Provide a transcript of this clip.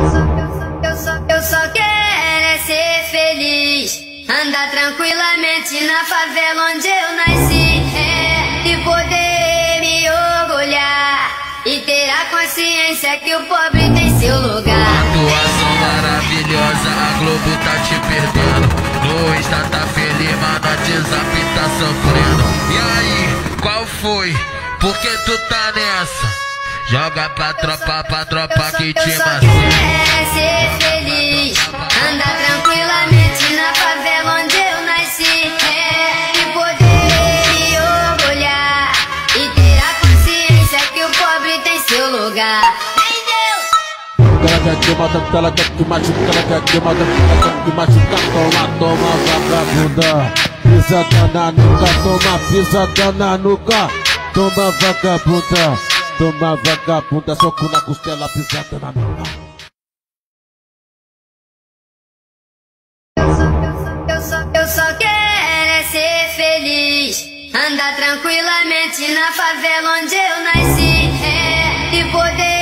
Eu só quero é ser feliz, andar tranquilamente na favela onde eu nasci, e poder me orgulhar e ter a consciência que o pobre tem seu lugar. Atuação maravilhosa, a Globo tá te perdendo. No Insta tá feliz, mas no WhatsApp tá sofrendo. E aí, qual foi? Por que tu tá nessa? Joga pra tropa que te maceta. Eu só quero ser feliz, andar tranquilamente na favela onde eu nasci, e poder me orgulhar e ter a consciência que o pobre tem seu lugar. Ela quer te matar, ela quer te machucar, ela quer te matar, ela quer te machucar. Toma, vagabunda, pisada na nuca, toma, pisada na nuca. Toma, vagabunda, toma, vagabunda, soco na costela, pisada na nuca. Eu só quero é ser feliz, andar tranquilamente na favela onde eu nasci, e poder